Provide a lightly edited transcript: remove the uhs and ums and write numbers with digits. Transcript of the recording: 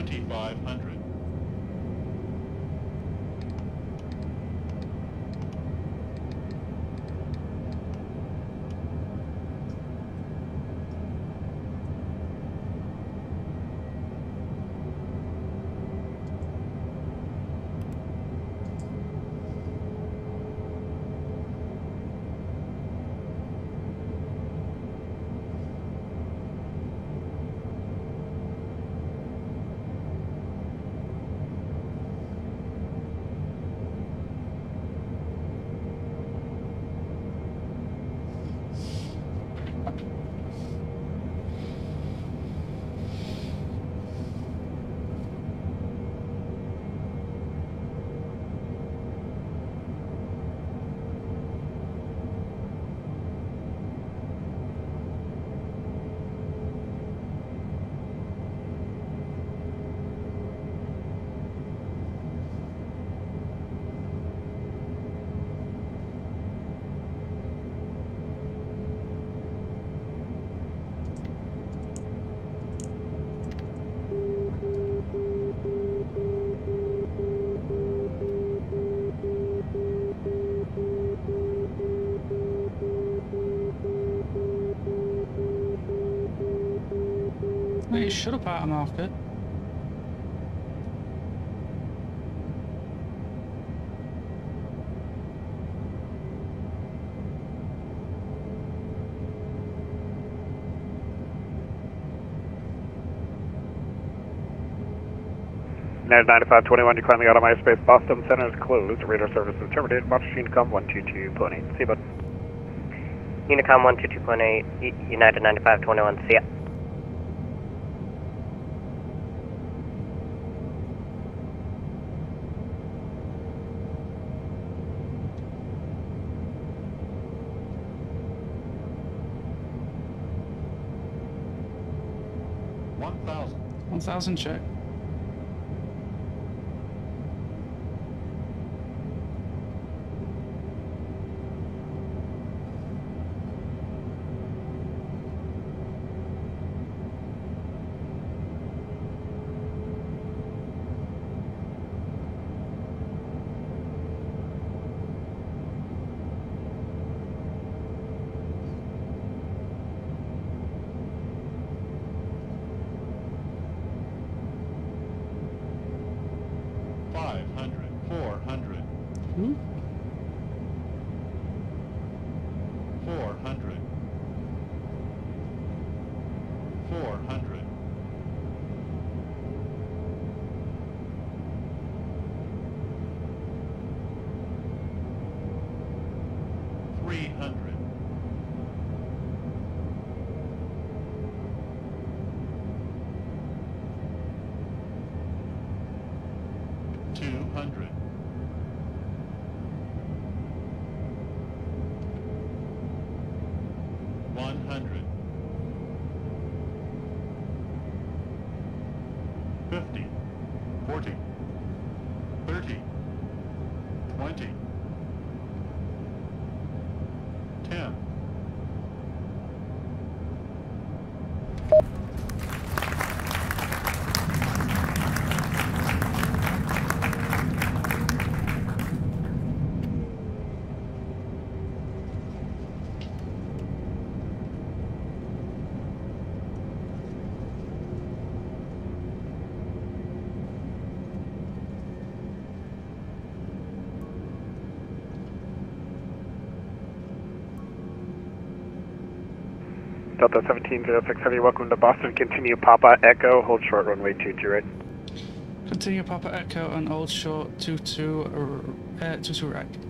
2500. Wait, shut up out of market. United 9521, you currently out of my space. Boston Center is closed. Radar service is terminated. Watch Unicom 122.8. See you, bud. Unicom 122.8, United 9521, see ya. $1,000. 1,000 check. Hmm? 400. 400. 300. 200. 100. 50. 40. 30. 20. 10. Delta 1706 Heavy, welcome to Boston. Continue Papa Echo, hold short runway 22 right. Continue Papa Echo and hold short 22 right.